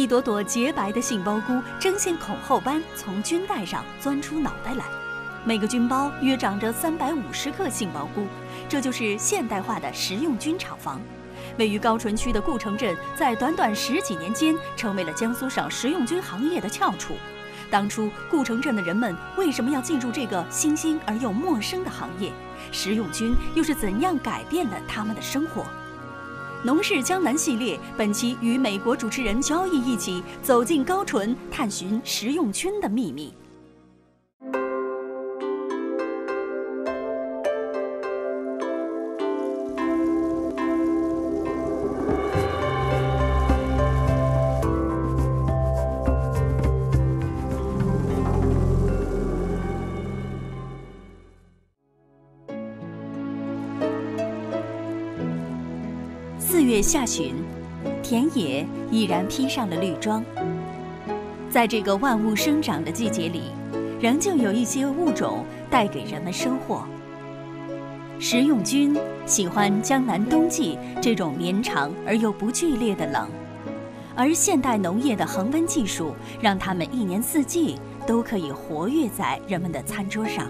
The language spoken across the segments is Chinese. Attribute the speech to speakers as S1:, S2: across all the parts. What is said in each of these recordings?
S1: 一朵朵洁白的杏鲍菇争先恐后般从菌袋上钻出脑袋来，每个菌包约长着350克杏鲍菇，这就是现代化的食用菌厂房。位于高淳区的顾城镇，在短短10几年间，成为了江苏省食用菌行业的翘楚。当初顾城镇的人们为什么要进入这个新兴而又陌生的行业？食用菌又是怎样改变了他们的生活？农事江南系列本期与美国主持人交易一起走进高淳，探寻食用菌的秘密。4月下旬，田野已然披上了绿装。在这个万物生长的季节里，仍旧有一些物种带给人们收获。食用菌喜欢江南冬季这种绵长而又不剧烈的冷，而现代农业的恒温技术让它们一年四季都可以活跃在人们的餐桌上。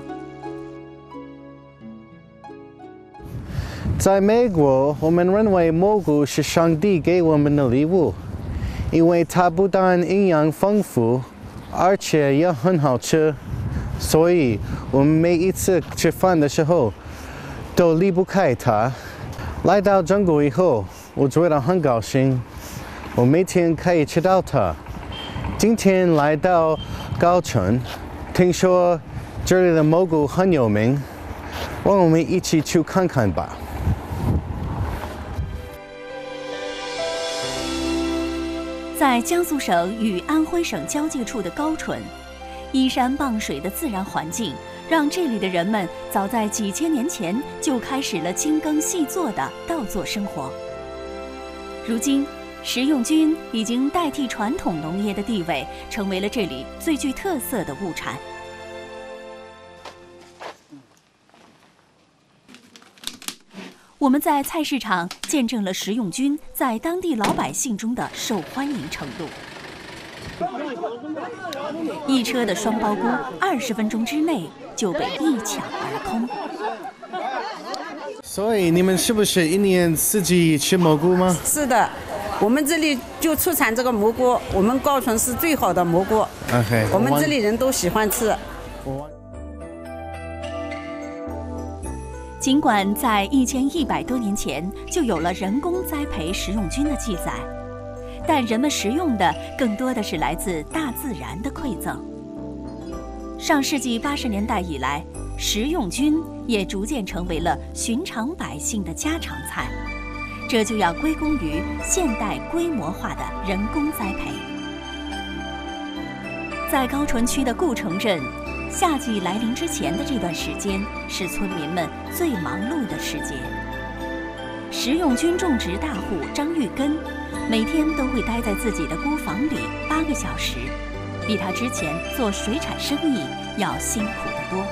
S2: 在美国，我们认为蘑菇是上帝给我们的礼物，因为它不但营养丰富，而且也很好吃，所以我们每一次吃饭的时候都离不开它。来到中国以后，我觉得很高兴，我每天可以吃到它。今天来到高淳，听说这里的蘑菇很有名，让我们一起去看看吧。
S1: 在江苏省与安徽省交界处的高淳，依山傍水的自然环境，让这里的人们早在几千年前就开始了精耕细作的稻作生活。如今，食用菌已经代替传统农业的地位，成为了这里最具特色的物产。我们在菜市场见证了食用菌在当地老百姓中的受欢迎程度。一车的双苞菇20分钟之内就被一抢而空。
S2: 所以你们是不是一年四季吃蘑菇吗？
S3: 是的，我们这里就出产这个蘑菇，我们高淳是最好的蘑菇。
S2: OK，
S3: 我们这里人都喜欢吃。
S1: 尽管在1100多年前就有了人工栽培食用菌的记载，但人们食用的更多的是来自大自然的馈赠。上世纪80年代以来，食用菌也逐渐成为了寻常百姓的家常菜，这就要归功于现代规模化的人工栽培。在高淳区的顾城镇，夏季来临之前的这段时间是村民们最忙碌的时节。食用菌种植大户张玉根每天都会待在自己的菇房里8个小时，比他之前做水产生意要辛苦得多。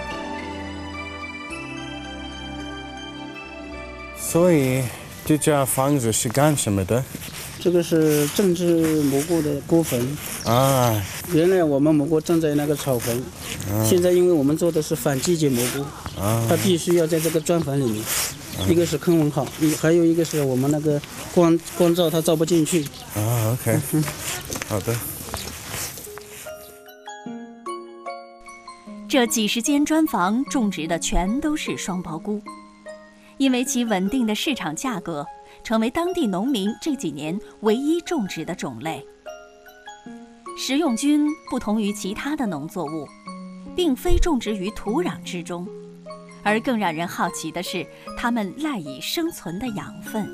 S2: 所以这家房子是干什么的？
S4: 这个是种植蘑菇的菇坟
S2: 啊。
S4: 原来我们蘑菇种在那个草坟，现在因为我们做的是反季节蘑菇，它必须要在这个砖坟里面。一个是坑文好，还有一个是我们那个光照它照不进去。
S2: OK， 好的。
S1: 这几十间砖房种植的全都是双苞菇，因为其稳定的市场价格，成为当地农民这几年唯一种植的种类。食用菌不同于其他的农作物，并非种植于土壤之中，而更让人好奇的是它们赖以生存的养分。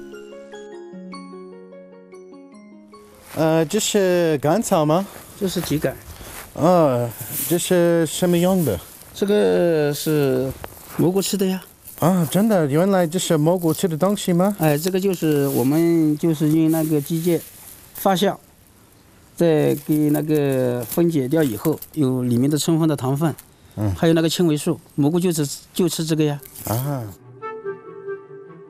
S2: 这是甘草吗？
S4: 这是秸秆。
S2: 这是什么用的？
S4: 这个是蘑菇吃的呀。
S2: 真的？原来这是蘑菇吃的东西吗？
S4: 这个就是我们就是用那个机械发酵，再给那个分解掉以后，有里面的充分的糖分，还有那个纤维素，蘑菇就吃这个呀。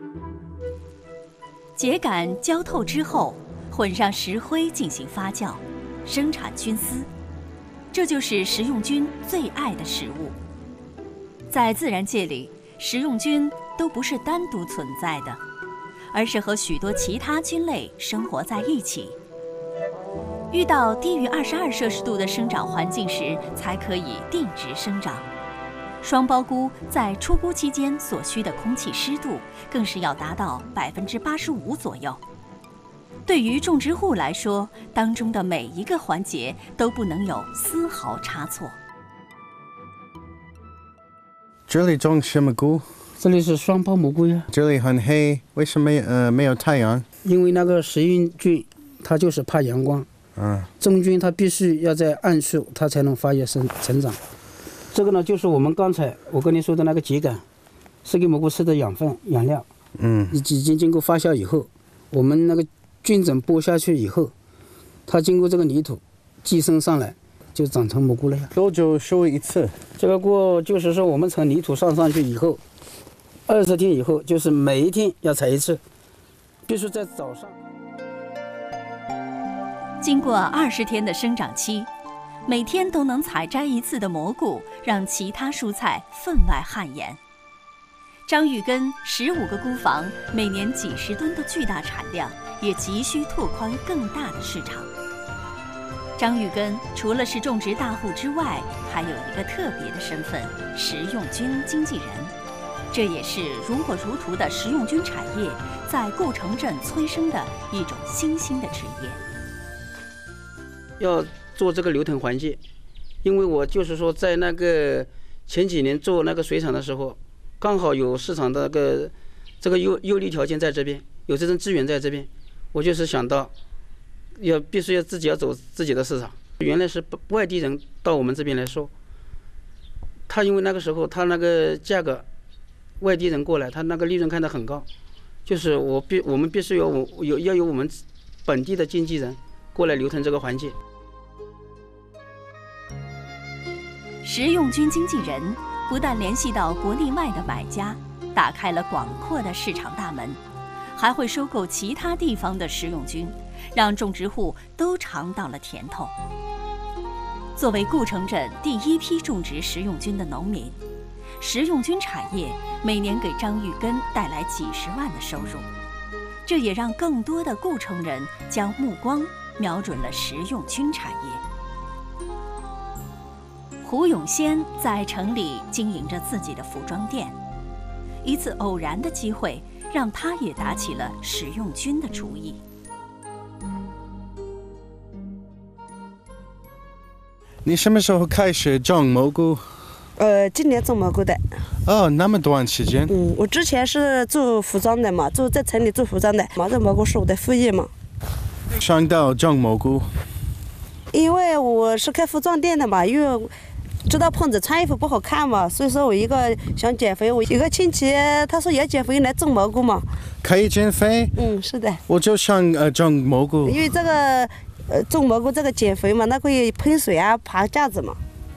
S1: 秸秆浇透之后，混上石灰进行发酵， 生产菌丝，这就是食用菌最爱的食物。在自然界里，食用菌都不是单独存在的，而是和许多其他菌类生活在一起。遇到低于22摄氏度的生长环境时，才可以定植生长。双苞菇在出菇期间所需的空气湿度，更是要达到85%左右。对于种植户来说，当中的每一个环节都不能有丝毫差错。
S2: 这里种什么菇？
S4: 这里是双苞蘑菇呀。
S2: 这里很黑，为什么没有太阳？
S4: 因为那个食用菌，它就是怕阳光。种菌它必须要在暗处，它才能发育成长。这个呢，就是我们刚才我跟你说的那个秸秆，是给蘑菇吃的养分、养料。已经经过发酵以后，我们那个菌种播下去以后，它经过这个泥土寄生上来，就长成蘑菇了呀。
S2: 多久收一次？
S4: 这个菇就是说，我们从泥土上去以后，20天以后，就是每一天要采一次，必须在早上。
S1: 经过20天的生长期，每天都能采摘一次的蘑菇，让其他蔬菜分外汗颜。张玉根15个菇房，每年几十吨的巨大产量，也急需拓宽更大的市场。张玉根除了是种植大户之外，还有一个特别的身份——食用菌经纪人。这也是如火如荼的食用菌产业在顾城镇催生的一种新兴的职业。
S4: 要做这个流腾环境，因为我就是说，在那个前几年做那个水产的时候，刚好有市场的这个优利条件在这边，有这种资源在这边，我就是想到必须要自己要走自己的市场。原来是外地人到我们这边来说，他因为那个时候他那个价格，外地人过来，他那个利润看得很高，就是我们必须要有我们本地的经纪人过来流腾这个环境。
S1: 食用菌经纪人不但联系到国内外的买家，打开了广阔的市场大门，还会收购其他地方的食用菌，让种植户都尝到了甜头。作为顾城镇第一批种植食用菌的农民，食用菌产业每年给张玉根带来几十万的收入，这也让更多的顾城人将目光瞄准了食用菌产业。胡永先在城里经营着自己的服装店，一次偶然的机会让他也打起了食用菌的主意。
S2: 你什么时候开始种蘑菇？
S5: 今年种蘑菇的。
S2: 哦，那么短时间。
S5: 我之前是做服装的嘛，在城里做服装的，这蘑菇是我的副业嘛。
S2: 想到种蘑菇？
S5: 因为我是开服装店的嘛，因为知道胖子穿衣服不好看嘛，所以说我一个想减肥，我一个亲戚他说要减肥来种蘑菇嘛。
S2: 可以减肥？
S5: 是的。
S2: 我就想种蘑菇。
S5: 因为这个种蘑菇这个减肥嘛，那可以喷水啊，爬架子嘛。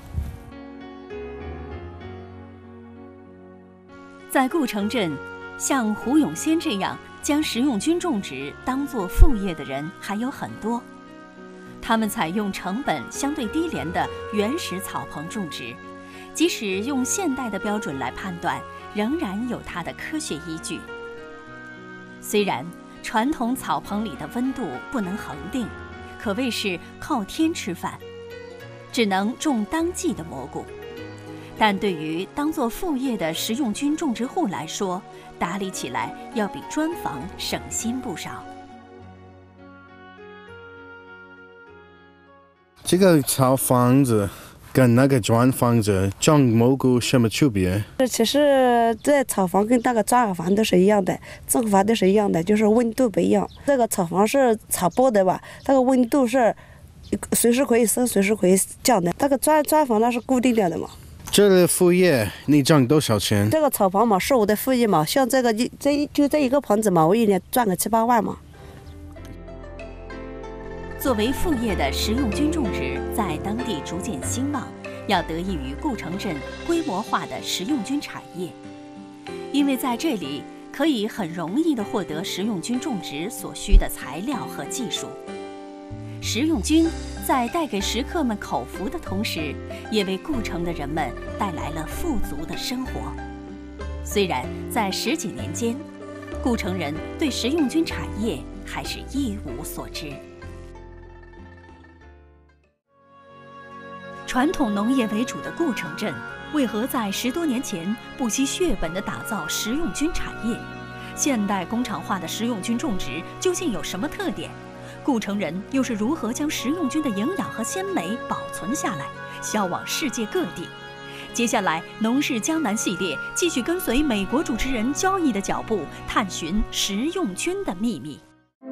S1: 在顾城镇，像胡永先这样将食用菌种植当作副业的人还有很多。他们采用成本相对低廉的原始草棚种植，即使用现代的标准来判断，仍然有它的科学依据。虽然传统草棚里的温度不能恒定，可谓是靠天吃饭，只能种当季的蘑菇，但对于当作副业的食用菌种植户来说，打理起来要比砖房省心不少。
S2: 这个草房子跟那个砖房子种蘑菇什么区别？
S5: 其实在草房跟那个砖房都是一样的，种法都是一样的，就是温度不一样。这个草房是草包的吧，那个温度是随时可以升，随时可以降的。那个砖房那是固定的嘛。
S2: 这个副业你挣多少钱？
S5: 这个草房嘛是我的副业嘛，像这个就这一个棚子嘛，我一年赚个7、8万嘛。
S1: 作为副业的食用菌种植在当地逐渐兴旺，要得益于顾城镇规模化的食用菌产业，因为在这里可以很容易地获得食用菌种植所需的材料和技术。食用菌在带给食客们口福的同时，也为顾城的人们带来了富足的生活。虽然在10几年间，顾城人对食用菌产业还是一无所知。传统农业为主的顾城镇，为何在10多年前不惜血本地打造食用菌产业？现代工厂化的食用菌种植究竟有什么特点？顾城人又是如何将食用菌的营养和鲜美保存下来，销往世界各地？接下来，农事江南系列继续跟随美国主持人交易的脚步，探寻食用菌的秘密。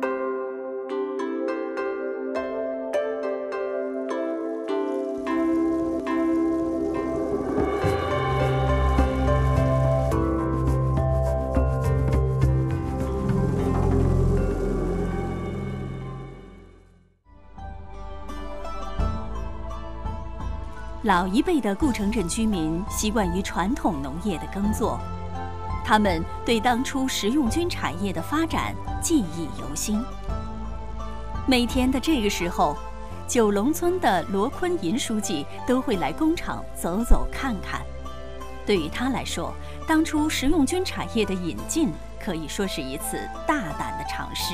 S1: 老一辈的顾城镇居民习惯于传统农业的耕作，他们对当初食用菌产业的发展记忆犹新。每天的这个时候，九龙村的罗坤银书记都会来工厂走走看看。对于他来说，当初食用菌产业的引进可以说是一次大胆的尝试。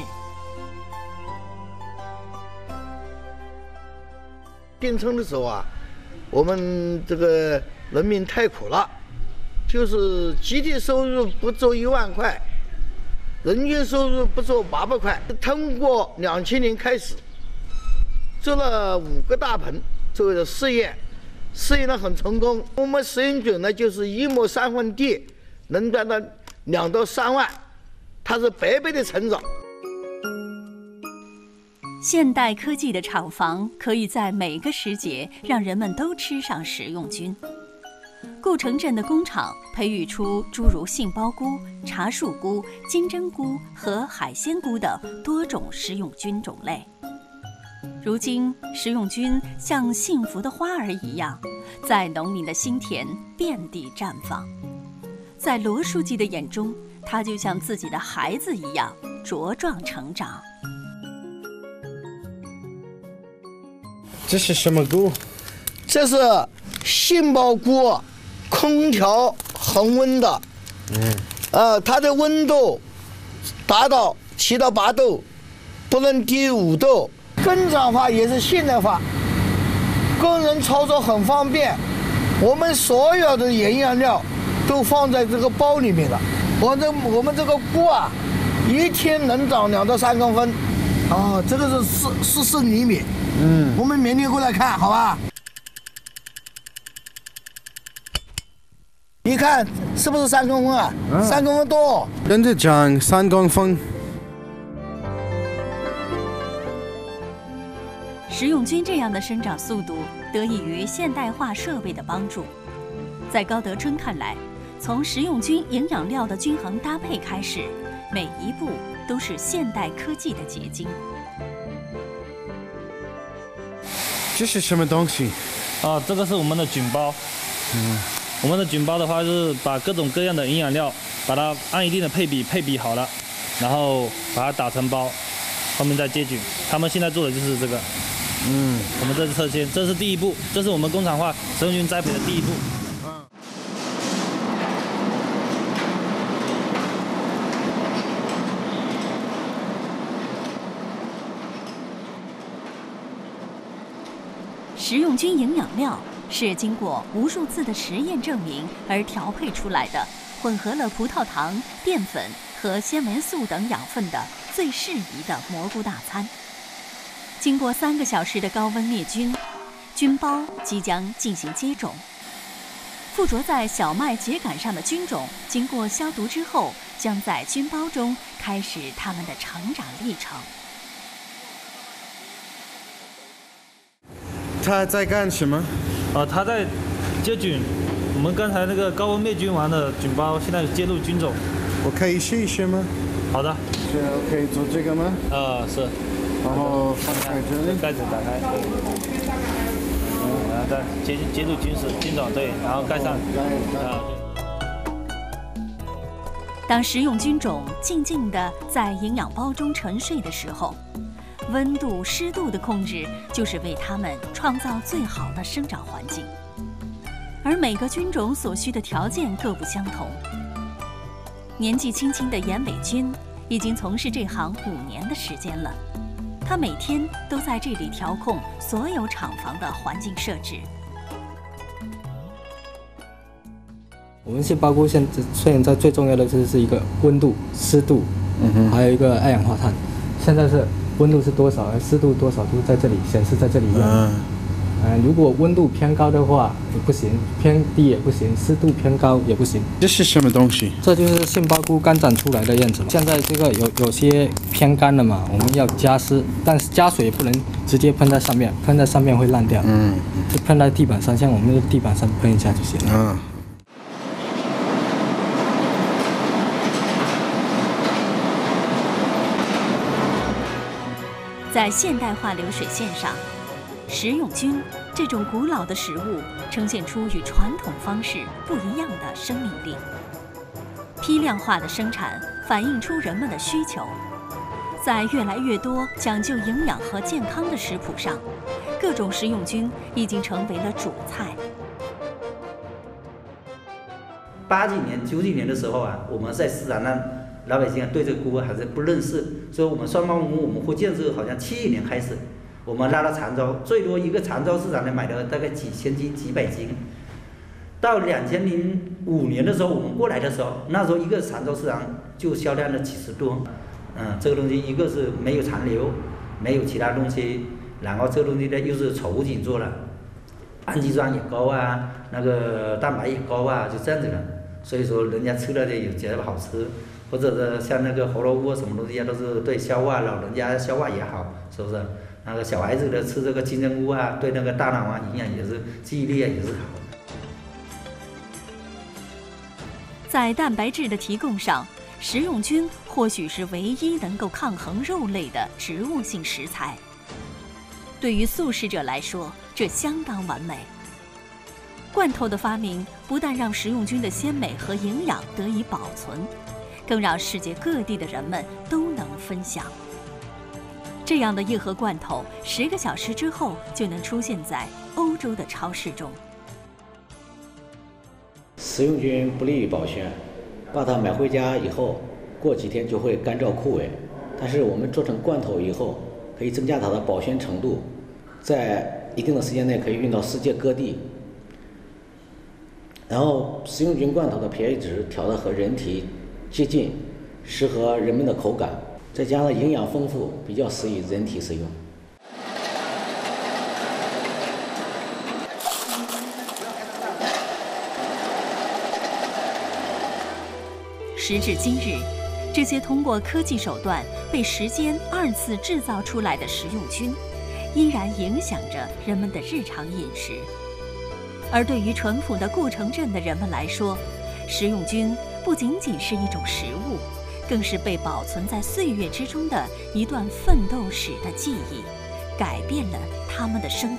S6: 进村的时候啊，我们这个人民太苦了，就是集体收入不足1万块，人均收入不足800块。通过2000年开始，做了5个大棚作为的试验呢很成功。我们食用菌呢就是1亩3分地能赚到2到3万，它是100倍的成长。
S1: 现代科技的厂房可以在每个时节让人们都吃上食用菌。顾城镇的工厂培育出诸如杏鲍菇、茶树菇、金针菇和海鲜菇的多种食用菌种类。如今，食用菌像幸福的花儿一样，在农民的心田遍地绽放。在罗书记的眼中，它就像自己的孩子一样茁壮成长。
S2: 这是什么菇？
S6: 这是杏鲍菇，空调恒温的，它的温度达到7到8度，不能低于5度。耕场化也是现代化，工人操作很方便。我们所有的营养料都放在这个包里面了。我们这个菇啊，一天能长2到3公分。这个是14厘米。我们明天过来看，好吧？你看是不是3公分啊？3公分多。
S2: 真的长3公分。
S1: 食用菌这样的生长速度得益于现代化设备的帮助。在高德春看来，从食用菌营养料的均衡搭配开始，每一步都是现代科技的结晶。
S2: 这是什么东西？
S7: 这个是我们的菌包。我们的菌包的话，就是把各种各样的营养料，把它按一定的配比好了，然后把它打成包，后面再接菌。他们现在做的就是这个。我们这是测签，这是第一步，这是我们工厂化食用菌栽培的第一步。
S1: 食用菌营养料是经过无数次的实验证明而调配出来的，混合了葡萄糖、淀粉和纤维素等养分的最适宜的蘑菇大餐。经过3个小时的高温灭菌，菌包即将进行接种。附着在小麦秸秆上的菌种，经过消毒之后，将在菌包中开始它们的成长历程。
S2: 他在干什么？
S7: 它在接菌。我们刚才那个高温灭菌完的菌包，现在接入菌种。
S2: 我可以试一试吗？
S7: 好的。
S2: 是可以做这个吗？
S7: 是。
S2: 然后放在这里，
S7: 盖子打开，然后再接入菌种，对，然后盖上。
S1: 当食用菌种静静地在营养包中沉睡的时候， 温度、湿度的控制就是为它们创造最好的生长环境。而每个菌种所需的条件各不相同。年纪轻轻的严伟军已经从事这行5年的时间了，他每天都在这里调控所有厂房的环境设置。
S8: 我们杏鲍菇现在最重要的就是一个温度、湿度，还有一个二氧化碳。现在是温度是多少，湿度多少都在这里显示，在这里用。如果温度偏高的话也不行，偏低也不行，湿度偏高也不行。
S2: 这是什么东西？
S8: 这就是杏鲍菇干长出来的样子。现在这个有些偏干了嘛，我们要加湿，但是加水不能直接喷在上面，喷在上面会烂掉。就喷在地板上，像我们的地板上喷一下就行了。
S1: 在现代化流水线上，食用菌这种古老的食物呈现出与传统方式不一样的生命力。批量化的生产反映出人们的需求，在越来越多讲究营养和健康的食谱上，各种食用菌已经成为了主菜。
S9: 80几年、90几年的时候啊，我们在市场上老百姓对这个菇还是不认识，所以我们双胞菇我们福建是好像71年开始，我们拉到常州，最多一个常州市场呢买的大概几千斤、几百斤。到2005年的时候，我们过来的时候，那时候一个常州市场就销量了几十吨。这个东西一个是没有残留，没有其他东西，然后这个东西呢又是稠紧做了，氨基酸也高啊，那个蛋白也高啊，就这样子的。所以说人家吃了的也觉得好吃。或者是像那个胡萝卜什么东西啊，都是对消化，老人家消化也好，是不是？那个小孩子的吃这个金针菇啊，对那个大脑啊营养也是，记忆力啊也是好。
S1: 在蛋白质的提供上，食用菌或许是唯一能够抗衡肉类的植物性食材。对于素食者来说，这相当完美。罐头的发明不但让食用菌的鲜美和营养得以保存，更让世界各地的人们都能分享。这样的一盒罐头，10个小时之后就能出现在欧洲的超市中。
S10: 食用菌不利于保鲜，把它买回家以后，过几天就会干燥枯萎。但是我们做成罐头以后，可以增加它的保鲜程度，在一定的时间内可以运到世界各地。然后食用菌罐头的 pH 值调得和人体接近，适合人们的口感，再加上营养丰富，比较适宜人体食用。
S1: 时至今日，这些通过科技手段被时间2次制造出来的食用菌，依然影响着人们的日常饮食。而对于淳朴的顾城镇的人们来说，食用菌不仅仅是一种食物，更是被保存在岁月之中的一段奋斗史的记忆，改变了他们的生活。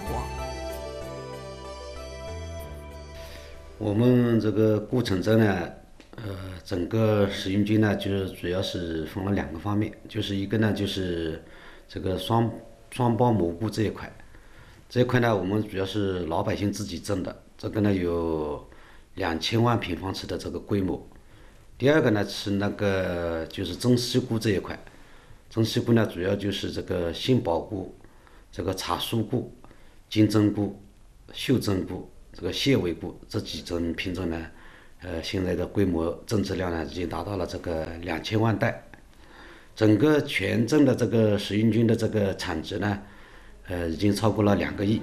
S11: 我们这个顾城镇呢，整个食用菌呢，就是主要是分了2个方面，就是一个呢就是这个双胞蘑菇这一块。这一块呢，我们主要是老百姓自己种的，这个呢有2000万平方尺的这个规模。第二个呢是那个就是中西菇这一块，中西菇呢主要就是这个杏鲍菇、这个茶树菇、金针菇、袖珍菇、这个蟹尾菇这几种品种呢，现在的规模种植量呢已经达到了这个2000万袋。整个全镇的这个食用菌的这个产值呢，已经超过了2个亿。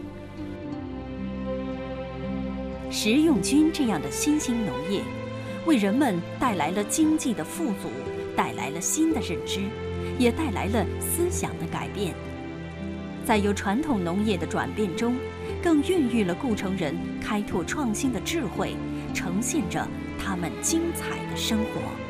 S1: 食用菌这样的新兴农业，为人们带来了经济的富足，带来了新的认知，也带来了思想的改变。在由传统农业的转变中，更孕育了顾城人开拓创新的智慧，呈现着他们精彩的生活。